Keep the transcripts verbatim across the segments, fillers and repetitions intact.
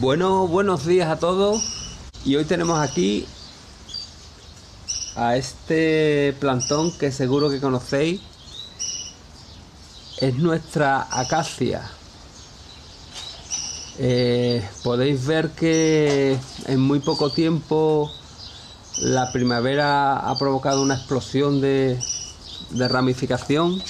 Bueno, buenos días a todos. Y hoy tenemos aquí a este plantón que seguro que conocéis. Es nuestra acacia. Eh, podéis ver que en muy poco tiempo la primavera ha provocado una explosión de, de ramificación.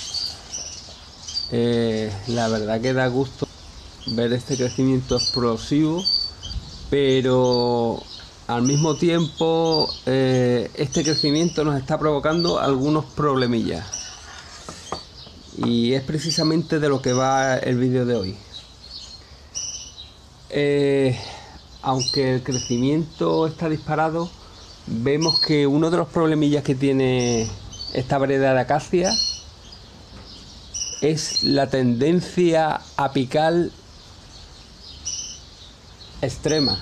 Eh, la verdad que da gusto ver este crecimiento explosivo, pero al mismo tiempo eh, este crecimiento nos está provocando algunos problemillas, y es precisamente de lo que va el vídeo de hoy. Eh, aunque el crecimiento está disparado, vemos que uno de los problemillas que tiene esta variedad de acacia es la tendencia apical extrema.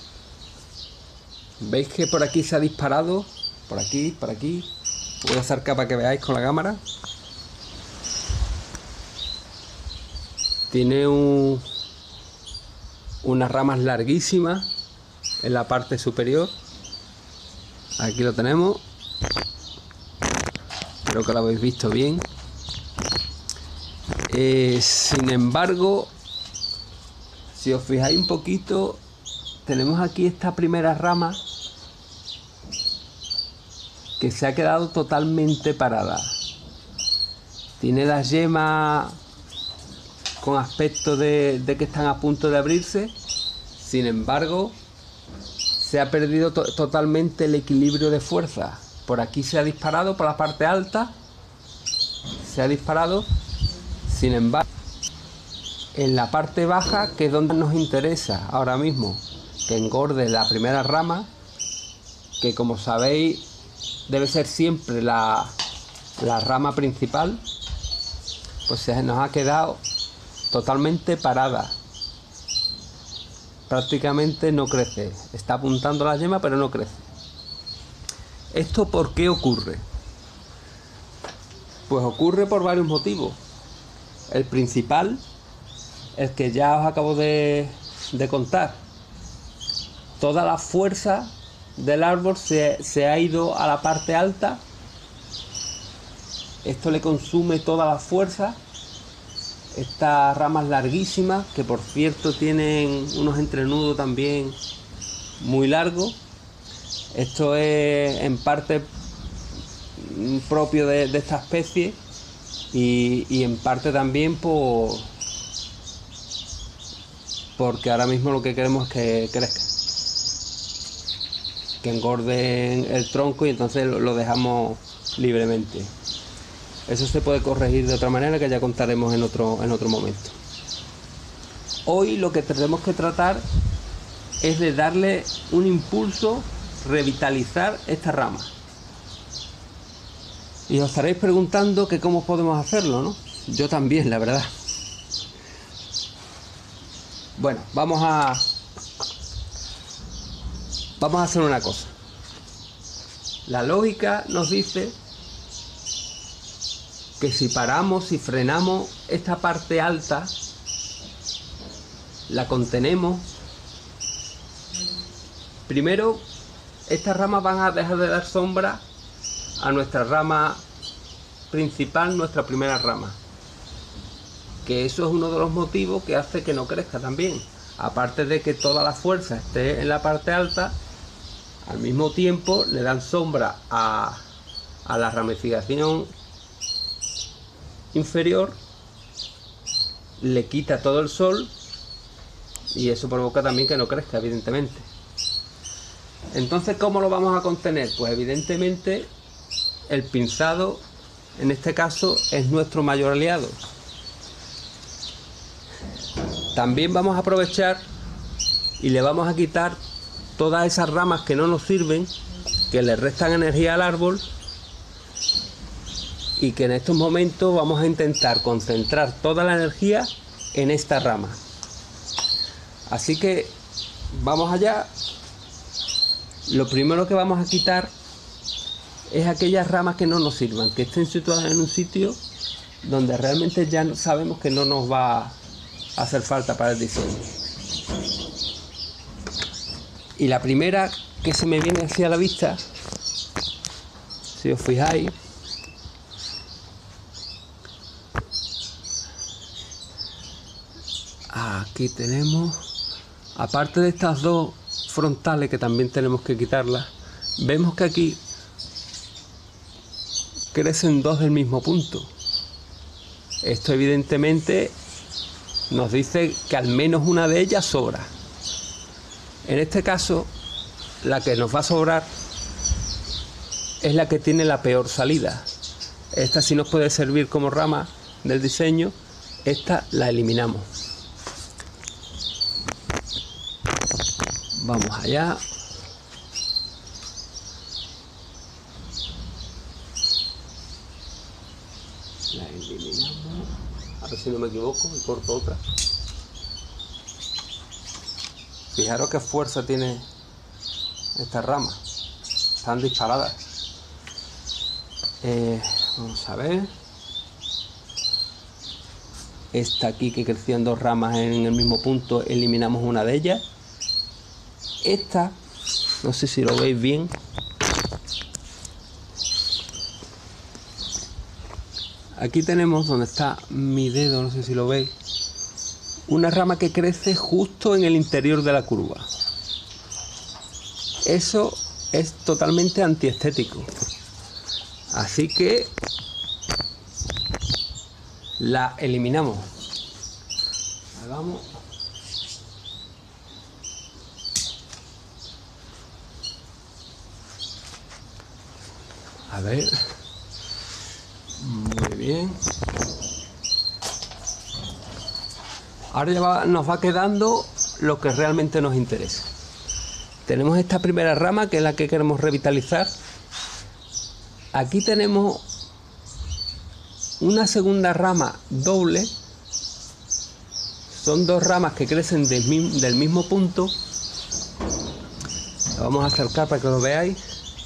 Veis que por aquí se ha disparado, por aquí, por aquí. Voy a acercar para que veáis con la cámara. Tiene un, unas ramas larguísimas en la parte superior. Aquí lo tenemos. Creo que lo habéis visto bien. Eh, sin embargo, si os fijáis un poquito, tenemos aquí esta primera rama que se ha quedado totalmente parada. Tiene las yemas con aspecto de, de que están a punto de abrirse. Sin embargo, se ha perdido to totalmente el equilibrio de fuerza. Por aquí se ha disparado, por la parte alta se ha disparado. Sin embargo, en la parte baja, que es donde nos interesa ahora mismo que engorde la primera rama, que como sabéis debe ser siempre la, la rama principal, pues se nos ha quedado totalmente parada. Prácticamente no crece. Está apuntando la yema, pero no crece. ¿Esto por qué ocurre? Pues ocurre por varios motivos. El principal, el que ya os acabo de, de contar. Toda la fuerza del árbol se, se ha ido a la parte alta. Esto le consume toda la fuerza. Estas ramas larguísimas, que por cierto tienen unos entrenudos también muy largos. Esto es en parte propio de, de esta especie, y, y en parte también por porque ahora mismo lo que queremos es que crezca, que engorden el tronco, y entonces lo, lo dejamos libremente. Eso se puede corregir de otra manera, que ya contaremos en otro, en otro momento. Hoy lo que tenemos que tratar es de darle un impulso, revitalizar esta rama. Y os estaréis preguntando que cómo podemos hacerlo, ¿no? Yo también, la verdad. Bueno, vamos a vamos a hacer una cosa. La lógica nos dice que si paramos, si frenamos esta parte alta, la contenemos, primero estas ramas van a dejar de dar sombra a nuestra rama principal, nuestra primera rama, que eso es uno de los motivos que hace que no crezca también. Aparte de que toda la fuerza esté en la parte alta, al mismo tiempo le dan sombra a, a la ramificación inferior, le quita todo el sol, y eso provoca también que no crezca, evidentemente. Entonces, ¿cómo lo vamos a contener? Pues evidentemente el pinzado, en este caso, es nuestro mayor aliado. También vamos a aprovechar y le vamos a quitar todas esas ramas que no nos sirven, que le restan energía al árbol, y que en estos momentos vamos a intentar concentrar toda la energía en esta rama. Así que vamos allá. Lo primero que vamos a quitar es aquellas ramas que no nos sirvan, que estén situadas en un sitio donde realmente ya sabemos que no nos va a hacer falta para el diseño. Y la primera que se me viene hacia la vista, si os fijáis, aquí tenemos, aparte de estas dos frontales que también tenemos que quitarlas, vemos que aquí crecen dos del mismo punto. Esto evidentemente nos dice que al menos una de ellas sobra. En este caso, la que nos va a sobrar es la que tiene la peor salida. Esta sí nos puede servir como rama del diseño, esta la eliminamos. Vamos allá. La eliminamos. A ver si no me equivoco y corto otra. Fijaros qué fuerza tiene esta rama. Están disparadas. Eh, vamos a ver. Esta aquí que crecían dos ramas en el mismo punto, eliminamos una de ellas. Esta, no sé si lo veis bien. Aquí tenemos donde está mi dedo, no sé si lo veis, una rama que crece justo en el interior de la curva. Eso es totalmente antiestético. Así que la eliminamos. Hagamos. A ver. Muy bien. Ahora ya va, nos va quedando lo que realmente nos interesa. Tenemos esta primera rama que es la que queremos revitalizar. Aquí tenemos una segunda rama doble. Son dos ramas que crecen del mismo, del mismo punto. Lo vamos a acercar para que lo veáis.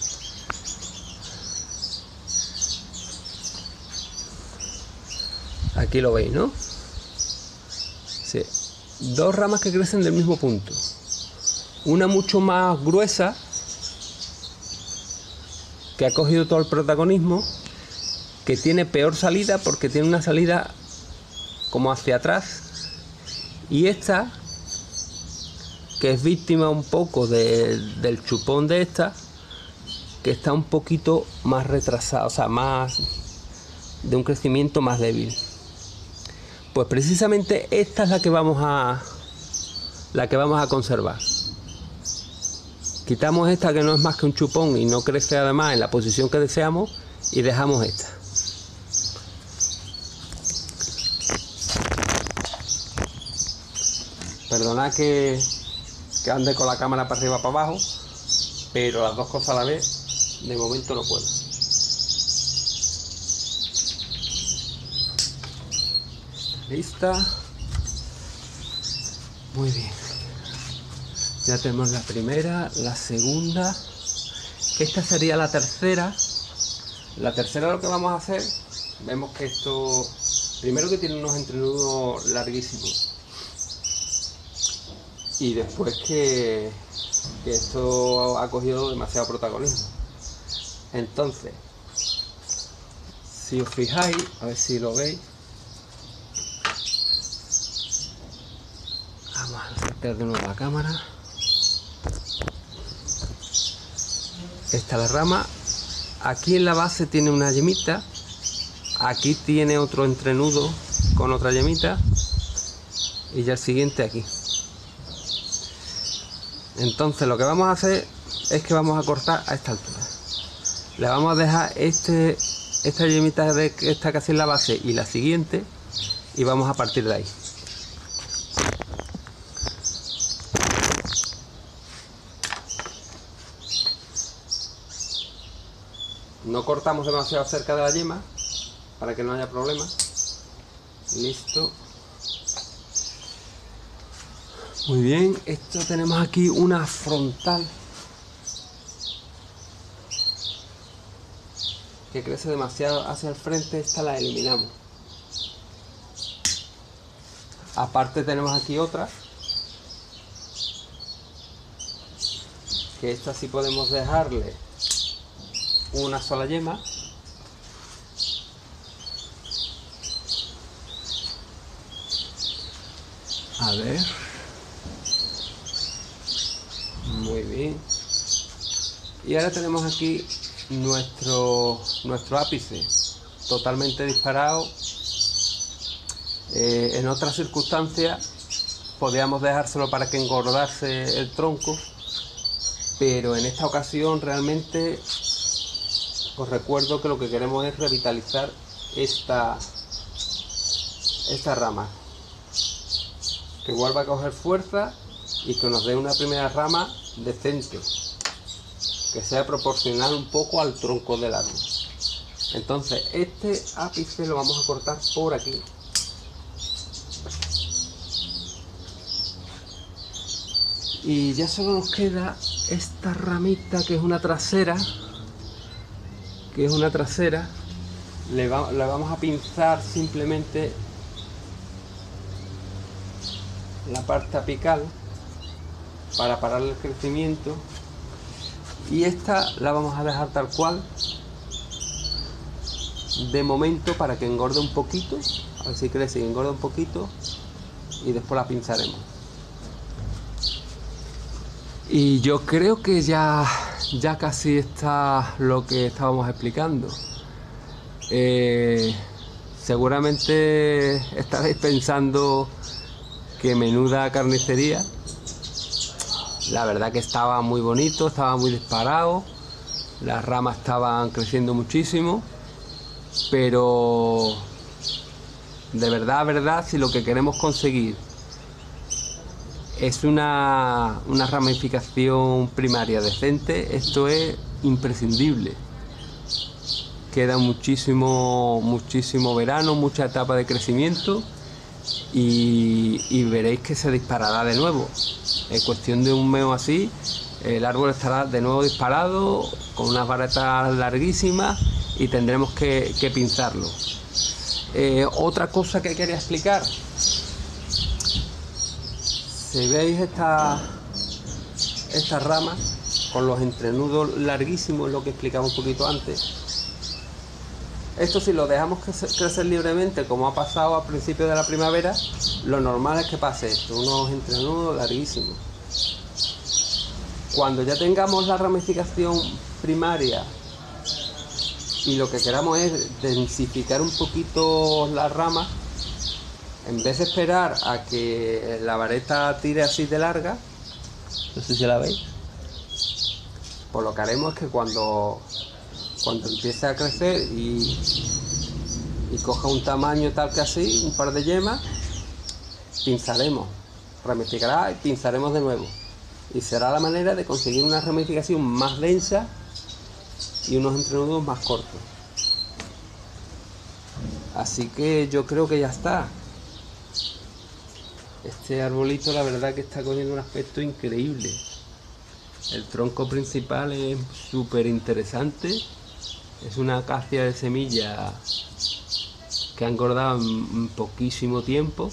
Aquí lo veis, ¿no? Sí. Dos ramas que crecen del mismo punto. Una mucho más gruesa, que ha cogido todo el protagonismo, que tiene peor salida porque tiene una salida como hacia atrás. Y esta, que es víctima un poco de, del chupón de esta, que está un poquito más retrasada, o sea, más de un crecimiento más débil. Pues precisamente esta es la que vamos a la que vamos a conservar. Quitamos esta que no es más que un chupón y no crece además en la posición que deseamos y dejamos esta. Perdonad que, que ande con la cámara para arriba para abajo, pero las dos cosas a la vez de momento no puedo. Lista. Muy bien. Ya tenemos la primera, la segunda. Esta sería la tercera. La tercera lo que vamos a hacer, vemos que esto, primero que tiene unos entrenudos larguísimos. Y después que, que esto ha cogido demasiado protagonismo. Entonces, si os fijáis, a ver si lo veis. Vamos a acercar de nuevo la cámara. Esta es la rama. Aquí en la base tiene una yemita. Aquí tiene otro entrenudo con otra yemita. Y ya el siguiente aquí. Entonces lo que vamos a hacer es que vamos a cortar a esta altura. Le vamos a dejar este, esta yemita de que está casi en la base y la siguiente. Y vamos a partir de ahí. No cortamos demasiado cerca de la yema para que no haya problema. Listo. Muy bien, esto tenemos aquí una frontal que crece demasiado hacia el frente. Esta la eliminamos. Aparte tenemos aquí otra que esta sí podemos dejarle una sola yema. A ver. Muy bien. Y ahora tenemos aquí nuestro, nuestro ápice totalmente disparado. Eh, en otras circunstancias podríamos dejárselo para que engordase el tronco, pero en esta ocasión realmente os recuerdo que lo que queremos es revitalizar esta, esta rama, que vuelva a coger fuerza y que nos dé una primera rama decente, que sea proporcional un poco al tronco del árbol. Entonces este ápice lo vamos a cortar por aquí. Y ya solo nos queda esta ramita, que es una trasera, que es una trasera. Le, va, le vamos a pinzar simplemente la parte apical para parar el crecimiento, y esta la vamos a dejar tal cual de momento para que engorde un poquito, a ver si crece y engorda un poquito, y después la pinzaremos. Y yo creo que ya, ya casi está lo que estábamos explicando. Eh, seguramente estaréis pensando que menuda carnicería. La verdad que estaba muy bonito, estaba muy disparado, las ramas estaban creciendo muchísimo, pero de verdad, verdad, si lo que queremos conseguir es una, una ramificación primaria decente, esto es imprescindible. Queda muchísimo, muchísimo verano, mucha etapa de crecimiento, y, y veréis que se disparará de nuevo. En cuestión de un mes o así, el árbol estará de nuevo disparado, con unas varetas larguísimas, y tendremos que, que pinzarlo. Eh, otra cosa que quería explicar. Si veis esta, esta rama con los entrenudos larguísimos, lo que explicaba un poquito antes, esto si lo dejamos crecer libremente, como ha pasado al principio de la primavera, lo normal es que pase esto, unos entrenudos larguísimos. Cuando ya tengamos la ramificación primaria y lo que queramos es densificar un poquito las ramas, en vez de esperar a que la vareta tire así de larga, no sé si la veis, pues lo que haremos es que cuando, cuando empiece a crecer y, y coja un tamaño tal que así, un par de yemas, pinzaremos, ramificará y pinzaremos de nuevo. Y será la manera de conseguir una ramificación más densa y unos entrenudos más cortos. Así que yo creo que ya está. Este arbolito la verdad que está cogiendo un aspecto increíble. El tronco principal es súper interesante. Es una acacia de semilla que ha engordado en poquísimo tiempo.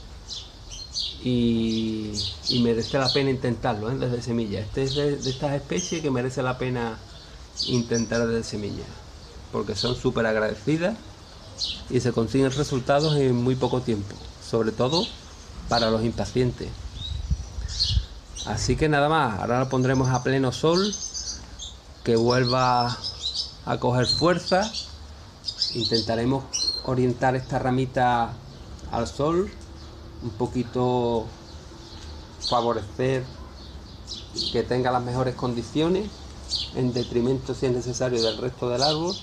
Y, y merece la pena intentarlo, ¿eh? Desde semilla. Este es de, de estas especies que merece la pena intentar desde semilla, porque son súper agradecidas y se consiguen resultados en muy poco tiempo, sobre todo para los impacientes. Así que nada más, ahora lo pondremos a pleno sol, que vuelva a coger fuerza. Intentaremos orientar esta ramita al sol, un poquito favorecer que tenga las mejores condiciones, en detrimento si es necesario del resto del árbol,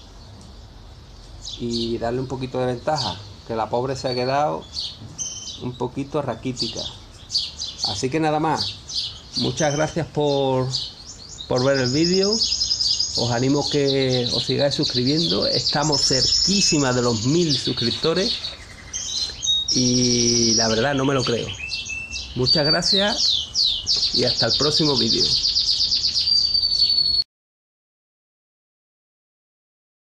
y darle un poquito de ventaja, que la pobre se ha quedado un poquito raquítica. Así que nada más, muchas gracias por, por ver el vídeo. Os animo que os sigáis suscribiendo, estamos cerquísima de los mil suscriptores y la verdad no me lo creo. Muchas gracias y hasta el próximo vídeo.